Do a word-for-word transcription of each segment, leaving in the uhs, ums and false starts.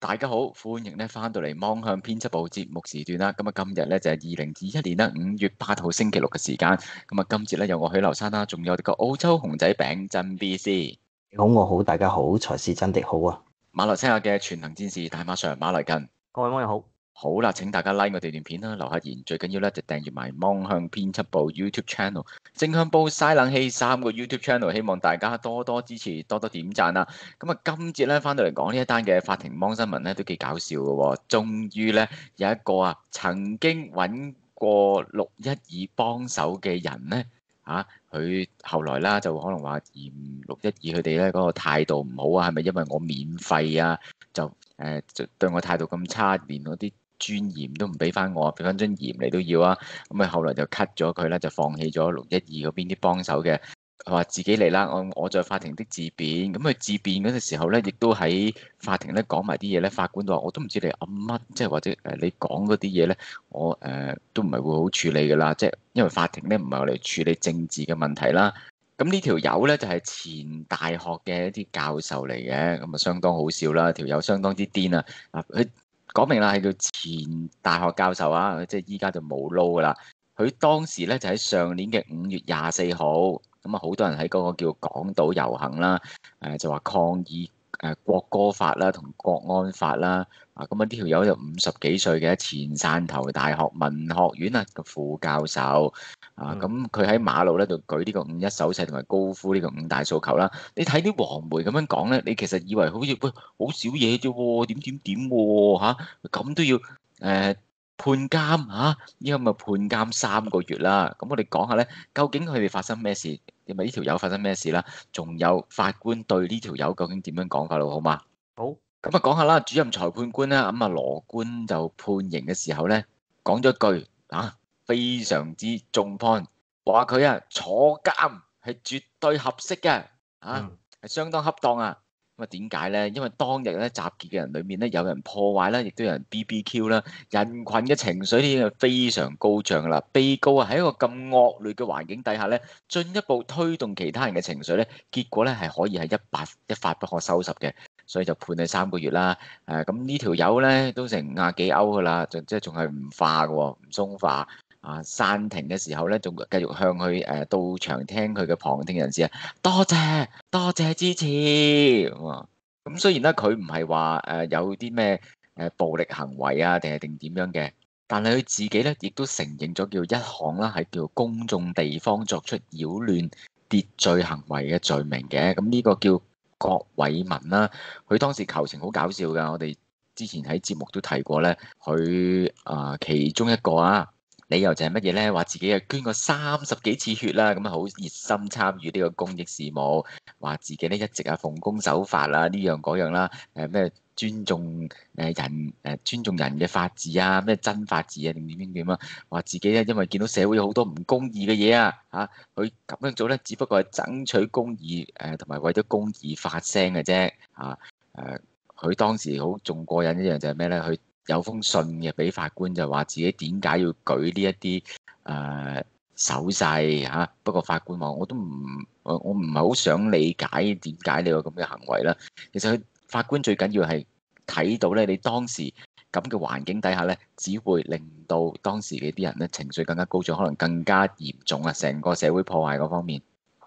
大家好，歡迎咧翻到嚟芒向編輯部節目時段啦。咁啊，今日咧就係二零二一年啦，五月八號星期六嘅時間。咁啊，今節咧有我許留山啦，仲有我哋個澳洲熊仔餅真 B C。 你好，我好，大家好，財是真的好啊！ 馬來西亞嘅全能戰士大馬上馬來近。 各位網友好。 好啦，請大家 like 我哋段片啦，留下言，最緊要咧就訂閱埋芒向編輯部 YouTube channel、正向報嘥冷氣三個 YouTube channel，希望大家多多支持，多多點讚啦。咁啊，今節咧翻到嚟講呢一單嘅法庭芒新聞咧，都幾搞笑嘅喎。終於咧有一個啊曾經揾過六一二幫手嘅人咧，啊佢後來啦就可能話嫌六一二佢哋咧嗰個態度唔好啊，係咪因為我免費啊？就誒、呃、就對我態度咁差，連嗰啲尊嚴都唔俾翻我，俾翻尊嚴你都要啊！咁啊，後來就 cut 咗佢啦，就放棄咗六一二嗰邊啲幫手嘅，佢話自己嚟啦，我我在法庭的自辯。咁佢自辯嗰陣時候咧，亦都喺法庭咧講埋啲嘢咧，法官都話我都唔知你噏乜，即係或者誒你講嗰啲嘢咧，我誒、呃、都唔係會好處理噶啦，即係因為法庭咧唔係我嚟處理政治嘅問題啦。咁呢條友咧就係前大學嘅一啲教授嚟嘅，咁啊相當好笑啦，條友相當之癲啊！啊佢。講明啦，係叫前大學教授啊，即係依家就冇撈噶啦。佢當時咧就喺上年嘅五月廿四號，咁啊好多人喺嗰個叫港島遊行啦，誒就話抗議誒國歌法啦同國安法啦。啊咁啊呢條友就五十幾歲嘅前汕頭大學文學院啊個副教授。啊咁佢喺馬路咧度舉呢個五一手勢同埋高呼呢個五大訴求啦。你睇啲黃媒咁樣講咧，你其實以為好似喂好少嘢啫喎，點點點喎嚇，咁都要誒、呃、判監嚇，依家咪判監三個月啦。咁我哋講下咧，究竟佢哋發生咩事？因為呢條友發生咩事啦？仲有法官對呢條友究竟點樣講法咯？好嘛？ 好。 咁啊講下啦，主任裁判官咧，咁啊羅官就判刑嘅時候咧，講咗一句啊。非常之重 point，話佢啊坐監係絕對合適嘅，啊係相當恰當啊。咁啊點解咧？因為當日咧集結嘅人裏面咧，有人破壞啦，亦都有人 B B Q 啦，人群嘅情緒已經係非常高漲噶啦。被告啊喺一個咁惡劣嘅環境底下咧，進一步推動其他人嘅情緒咧，結果咧係可以係一發一發不可收拾嘅，所以就判你三個月啦。誒咁呢條友咧都成廿幾歐噶啦，就即係仲係唔化嘅喎，唔鬆化。啊！散庭嘅時候咧，仲繼續向佢誒到場聽佢嘅旁聽人士啊，多謝多謝支持咁啊！咁雖然咧佢唔係話誒有啲咩誒暴力行為啊，定係定點樣嘅，但係佢自己咧亦都承認咗叫一項啦，係叫公眾地方作出擾亂秩序行為嘅罪名嘅。咁呢個叫郭偉文啦，佢當時求情好搞笑㗎，我哋之前喺節目都提過咧，佢啊其中一個啊。理由就係乜嘢咧？話自己啊捐過三十幾次血啦，咁啊好熱心參與呢個公益事務，話自己咧一直啊奉公守法啦，呢樣嗰樣啦，誒咩尊重誒人誒尊重人嘅法治啊，咩真法治啊定點點點啊，話自己咧因為見到社會有好多唔公義嘅嘢啊，嚇佢咁樣做咧，只不過係爭取公義誒，同埋為咗公義發聲嘅啫，嚇誒佢當時好仲過癮一樣就係咩咧？佢有封信嘅俾法官，就話自己點解要舉呢一啲誒手勢嚇。不過法官話我都唔我我唔係好想理解點解你有咁嘅行為啦。其實佢法官最緊要係睇到咧，你當時咁嘅環境底下咧，只會令到當時嘅啲人咧情緒更加高漲，可能更加嚴重啊！成個社會破壞嗰方面。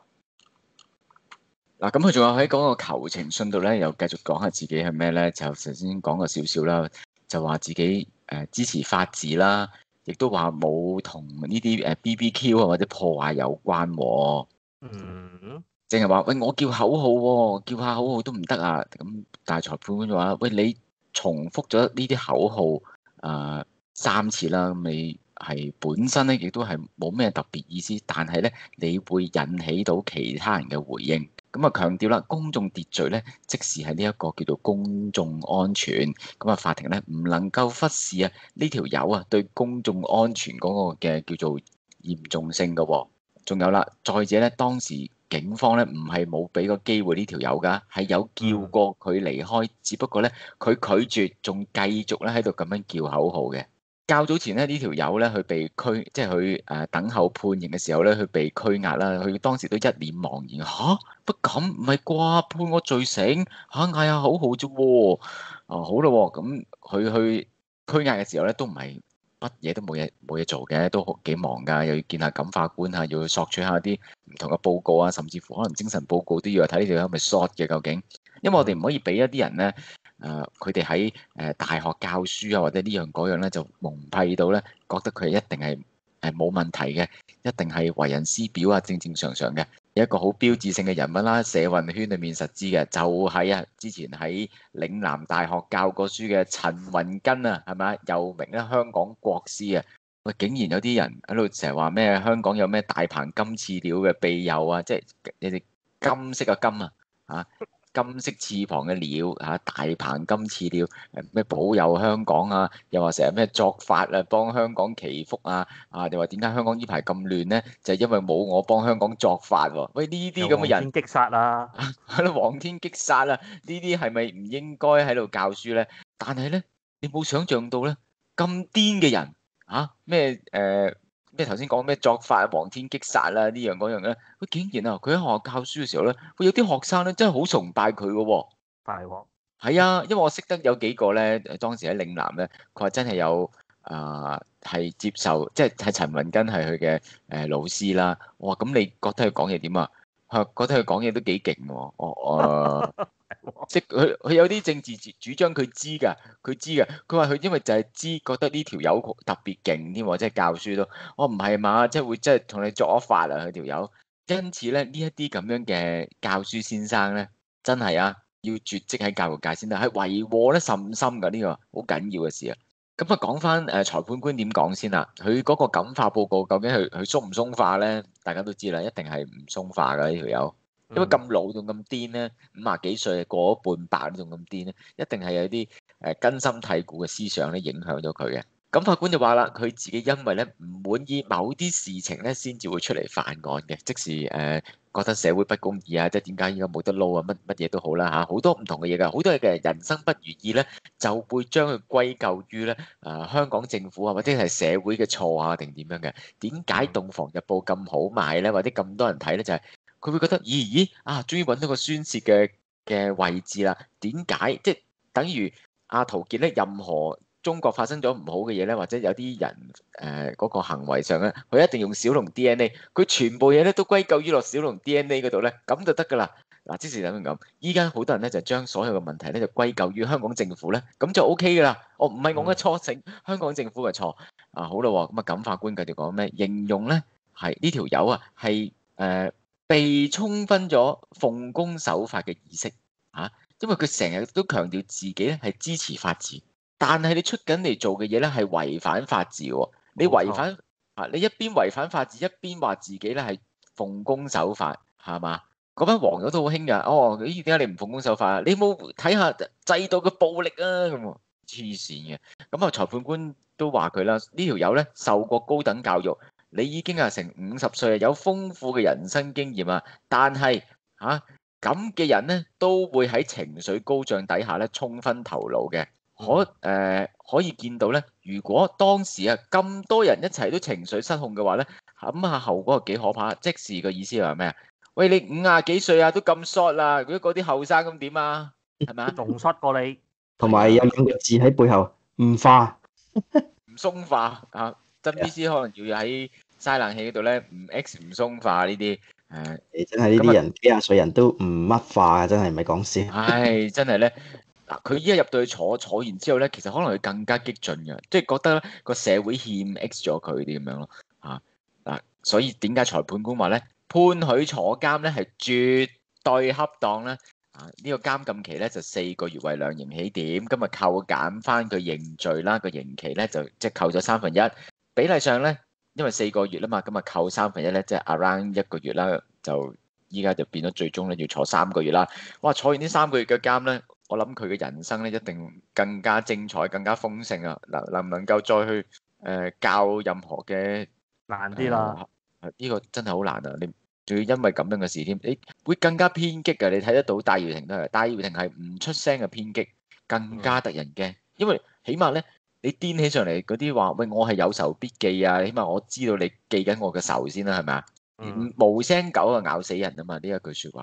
嗱，咁佢仲有喺嗰個求情信度咧，又繼續講下自己係咩咧？就頭先講過少少啦。就話自己誒支持法治啦，亦都話冇同呢啲誒 B B Q 啊或者破壞有關喎。嗯，淨係話喂，我叫口號喎，叫下口號都唔得啊。咁但係裁判官就話喂，你重複咗呢啲口號誒、呃、三次啦，咁你係本身咧亦都係冇咩特別意思，但係咧你會引起到其他人嘅回應。咁啊強調啦，公眾秩序咧，即時係呢一個叫做公眾安全。咁啊，法庭咧唔能夠忽視啊呢條友啊對公眾安全嗰個嘅叫做嚴重性㗎喎。仲有啦，再者咧，當時警方咧唔係冇俾個機會呢條友㗎，係有叫過佢離開，只不過咧佢拒絕，仲繼續咧喺度咁樣叫口號嘅。較早前咧，呢條友咧，佢被拘，即係佢誒等候判刑嘅時候咧，佢被拘押啦。佢當時都一臉茫然，吓？不咁唔係啩？判我罪成嚇，嗌下口號啫喎。 哦好咯喎，咁佢去拘押嘅時候咧，都唔係乜嘢都冇嘢冇嘢做嘅，都好幾忙㗎，又要見下感化官啊，又要索取下啲唔同嘅報告啊，甚至乎可能精神報告都要睇呢條友係咪 short 嘅究竟，因為我哋唔可以俾一啲人咧，誒佢哋喺誒大學教書啊或者呢樣嗰樣咧就蒙蔽到咧，覺得佢一定係誒冇問題嘅，一定係為人師表啊，正正常常嘅。一個好標誌性嘅人物啦，社運圈裏面實知嘅，就係啊之前喺嶺南大學教過書嘅陳雲根啊，係咪？又名咧香港國師啊！喂，竟然有啲人喺度成日話咩香港有咩大鵬金翅鳥嘅庇佑啊，即係你哋金色嘅金啊，啊金色翅膀嘅鳥啊，大鵬金翅鳥誒咩保佑香港啊，又話成日咩作法啊，幫香港祈福啊，啊又話點解香港呢排咁亂咧？就係因為冇我幫香港作法喎。喂，呢啲咁嘅人， 黃天擊殺啊！ 喺度黃天擊殺啊！呢啲係咪唔應該喺度教書咧？但係咧，你冇想象到咧，咁癲嘅人啊咩誒咩頭先講咩作法黃天擊殺啦呢樣嗰樣咧，佢竟然啊佢喺學校教書嘅時候咧，會有啲學生咧真係好崇拜佢嘅喎。 大鑊！ 係啊，因為我識得有幾個咧，誒當時喺嶺南咧，佢話真係有啊係、接受，即係係陳雲根係佢嘅誒老師啦。我話咁你覺得佢講嘢點啊？佢話覺得佢講嘢都幾勁喎。我我即係佢佢有啲政治主主張佢知㗎，佢知㗎。佢話佢因為就係知覺得呢條友特別勁添喎，即係教書都。我唔係嘛，即係會即係同你作咗法啊佢條友。因此咧，呢一啲咁樣嘅教書先生咧，真係啊！要絕跡喺教育界先得，係為禍咧甚深㗎，呢個好緊要嘅事啊！咁啊，講翻誒裁判官點講先啦？佢嗰個感化報告究竟佢佢鬆唔鬆化咧？大家都知啦，一定係唔鬆化㗎呢條友，因為咁老仲咁癲咧，五廿幾歲過咗半百仲咁癲咧，一定係有啲誒根深蒂固嘅思想咧影響咗佢嘅。咁法官就話啦，佢自己因為咧唔滿意某啲事情咧，先至會出嚟犯案嘅，即是誒、呃、覺得社會不公義啊，即係點解依家冇得撈啊，乜乜嘢都好啦嚇，好多唔同嘅嘢㗎，好多嘢嘅人生不如意咧，就會將佢歸咎於咧誒香港政府啊，或者係社會嘅錯啊，定點樣嘅？點解《洞房日報》咁好賣咧，或者咁多人睇咧？就係、是、佢會覺得，咦咦啊，終於揾到個宣泄嘅嘅位置啦。點解？即係等於阿陶傑咧，任何中國發生咗唔好嘅嘢咧，或者有啲人誒嗰、呃嗰個行為上咧，佢一定用小龍 D N A，佢全部嘢咧都歸咎於落小龍 D N A 嗰度咧，咁就得㗎啦。嗱，即是等於咁，依家好多人咧就將所有嘅問題咧就歸咎於香港政府咧，咁就 O K 㗎啦。哦，唔係我嘅錯，成香港政府嘅錯。啊，好啦，咁啊，感法官繼續講咩？形容咧係呢條友啊係誒被充分咗奉公守法嘅意識啊，因為佢成日都強調自己咧係支持法治。但係你出緊嚟做嘅嘢咧係違反法治喎，你違反啊！你一邊違反法治，一邊話自己咧係奉公守法，係嘛？嗰班黃友都好興㗎。哦，咦？點解你唔奉公守法啊？你冇睇下制度嘅暴力啊？咁黐線嘅。咁啊，裁判官都話佢啦，呢條友咧受過高等教育，你已經係成五十歲，有豐富嘅人生經驗啊。但係嚇咁嘅人咧，都會喺情緒高漲底下咧衝昏頭腦嘅。可誒、呃、可以見到咧，如果當時啊咁多人一齊都情緒失控嘅話咧，諗下後果係幾可怕。即時嘅意思係咩啊？喂，你五廿幾歲啊，都咁 short 啦，如果嗰啲後生咁點啊？係咪啊？ 仲 short 過你， 同埋有兩個字喺背後，唔化。 唔鬆化啊！真 B C 可能要喺嘥冷氣嗰度咧，唔 X 唔鬆化呢啲誒。 你真係呢啲人幾廿歲人都唔乜化啊！真係唔係講笑。 唉，真係咧嗱，佢依家入到去坐坐完之後咧，其實可能佢更加激進嘅，即係覺得咧個社會欠 X 咗佢啲咁樣咯嚇嗱，所以點解裁判官話咧判佢坐監咧係絕對恰當咧啊？呢個監禁期咧就四個月為量刑起點，今日扣減翻佢認罪啦，個刑期咧就即係扣咗三分一，比例上咧因為四個月啦嘛，今日扣三分一咧即係 around 一個月啦，就依家就變咗最終咧要坐三個月啦。哇！坐完呢三個月嘅監咧，我諗佢嘅人生咧一定更加精彩、更加豐盛啊！能能唔能夠再去誒、呃、教任何嘅難啲啦。 呢、呃呢個真係好難啊！你仲要因為咁樣嘅事添，你會更加偏激嘅。你睇得到戴耀廷都係，戴耀廷係唔出聲嘅偏激，更加得人驚。因為起碼咧，你癲起上嚟嗰啲話，喂，我係有仇必記啊！起碼我知道你記緊我嘅仇先啦，係咪啊？ 嗯， 無聲狗啊咬死人啊嘛！呢一句説話。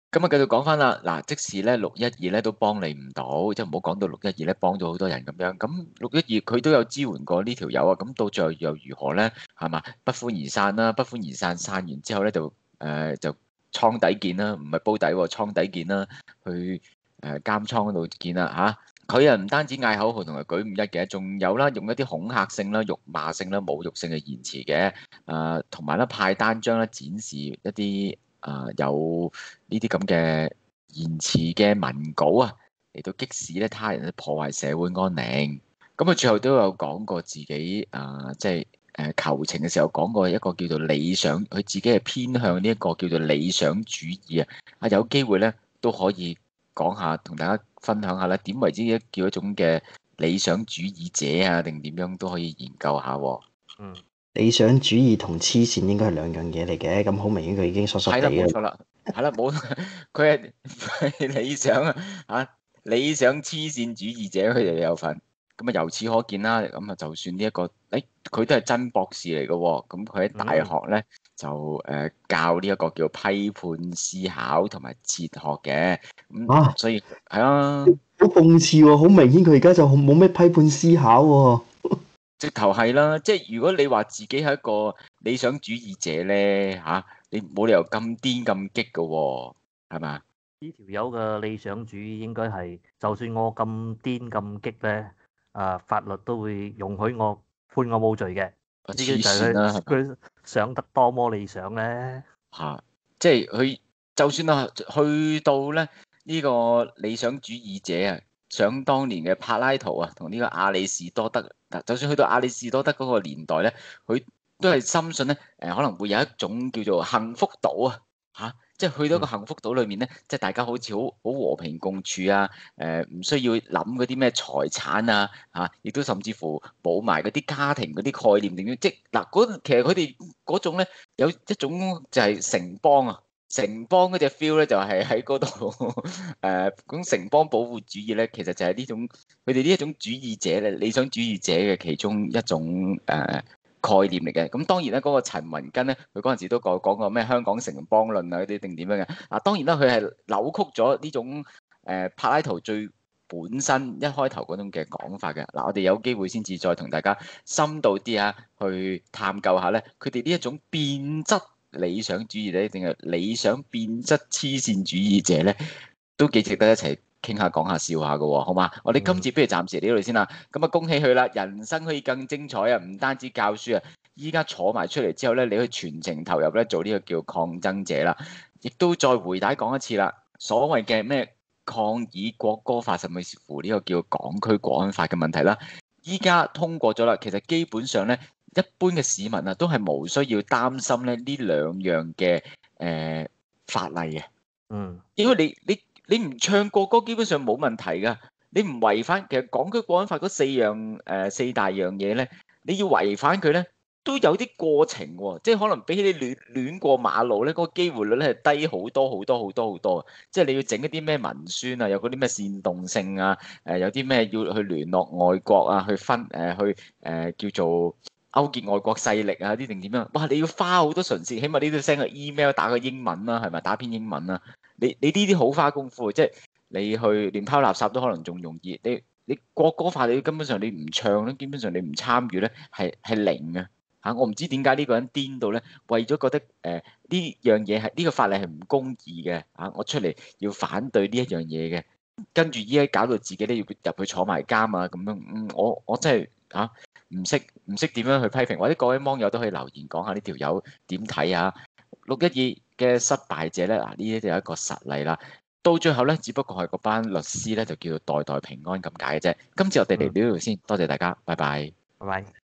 咁啊，繼續講翻啦。嗱，即使咧六一二咧都幫你唔到，即係唔好講到六一二咧幫咗好多人咁樣。咁六一二佢都有支援過呢條友啊。咁到最後又如何咧？係嘛，不歡而散啦，不歡而散，散完之後咧就誒、呃、就倉底見啦，唔係煲底喎，倉底見啦，去誒、呃、監倉嗰度見啦嚇。佢啊唔單止嗌口號同埋舉五一嘅，仲有啦用一啲恐嚇性啦、辱罵性啦、侮辱性嘅言辭嘅。誒同埋咧派單張咧展示一啲。啊、呃，有呢啲咁嘅言辭嘅文稿啊，嚟到激使咧他人咧破壞社會安寧。咁佢最後都有講過自己啊、呃，即係誒、呃、求情嘅時候講過一個叫做理想，佢自己係偏向呢一個叫做理想主義啊。啊，有機會咧都可以講下，同大家分享下咧，點為之一叫一種嘅理想主義者啊，定點樣都可以研究下。 嗯。 理想主義同黐線應該係兩樣嘢嚟嘅，咁好明顯佢已經疏疏地係啦，冇嘅。 錯啦，係啦，冇佢係理想啊，嚇理想黐線主義者，佢哋有份。咁啊，由此可見啦，咁啊，就算呢、這、一個，誒、哎，佢都係真博士嚟嘅喎。咁佢喺大學咧就誒教呢一個叫批判思考同埋哲學嘅。咁、 啊， 所以係啊， 好諷刺喎！好明顯佢而家就冇咩批判思考喎。 直頭係啦，即係如果你話自己係一個理想主義者咧，嚇、啊、你冇理由咁癲咁激嘅喎，係咪？ 呢條友嘅理想主義應該係，就算我咁癲咁激咧，啊法律都會容許我判我冇罪嘅。呢個就黐線係啦， 佢佢想得多麼理想咧。 嚇！即係佢就算啊，去到咧呢個理想主義者啊，想當年嘅柏拉圖啊，同呢個亞里士多德嗱，就算去到亞里士多德嗰個年代咧，佢都係深信咧誒，可能會有一種叫做幸福島啊嚇。即係去到一個幸福島裏面咧，即係大家好似好好和平共處啊！誒，唔需要諗嗰啲咩財產啊，嚇，亦都甚至乎冇埋嗰啲家庭嗰啲概念定點，即係嗱嗰其實佢哋嗰種咧有一種就係城邦啊，城邦嗰隻 feel 咧就係喺嗰度誒，咁城邦保護主義咧，其實就係呢種佢哋呢一種主義者咧，理想主義者嘅其中一種誒。呃概念嚟嘅。咁當然咧，嗰個陳雲根咧，佢嗰陣時都講講過咩香港城邦論啊嗰啲定點樣嘅。啊，當然啦，佢係扭曲咗呢種誒柏拉圖最本身一開頭嗰種嘅講法嘅。嗱，我哋有機會先至再同大家深度啲啊，去探究下咧，佢哋呢一種變質理想主義咧，定係理想變質黐線主義者咧，都幾值得一齊傾下講下笑下嘅喎，好嘛？我哋今次不如暫時呢度先啦。咁啊，恭喜佢啦！人生可以更精彩啊！唔單止教書啊，依家坐埋出嚟之後咧，你可以全程投入咧做呢個叫抗爭者啦。亦都再回帶講一次啦，所謂嘅咩抗議國歌法，甚至乎呢個叫港區國安法嘅問題啦，依家通過咗啦。其實基本上咧，一般嘅市民啊，都係無需要擔心咧呢兩樣嘅誒、呃、法例嘅。 嗯， 因為你你。你唔唱國歌基本上冇問題㗎，你唔違反其實港區國安法嗰四樣誒、呃、四大樣嘢咧，你要違反佢咧都有啲過程喎，即係可能比起你亂亂過馬路咧，嗰、那個機會率咧係低好多好多好多好多，即係你要整一啲咩文宣啊，有嗰啲咩煽動性啊，誒、呃、有啲咩要去聯絡外國啊，去分誒、呃、去誒、呃、叫做勾結外國勢力啊啲定點樣？哇！你要花好多唇舌，起碼你都要 send 個 email 打個英文啦，係咪打篇英文啊？你你呢啲好花功夫，即係你去連拋垃圾都可能仲容易。你你國歌法你根本上你唔唱咧，基本上你唔參與咧，係係零啊嚇！我唔知點解呢個人癲到咧，為咗覺得誒呢、呃、樣嘢係呢個法例係唔公義嘅嚇，我出嚟要反對呢一樣嘢嘅，跟住依家搞到自己咧要入去坐埋監啊咁樣，嗯，我我真係嚇唔識唔識點樣去批評，或者各位網友都可以留言講下呢條友點睇啊！六一二嘅失敗者咧，嗱呢啲就係一個實例啦。到最後咧，只不過係嗰班律師咧，就叫做代代平安咁解嘅啫。今次我哋嚟到呢度先，多謝大家，拜拜。 拜拜。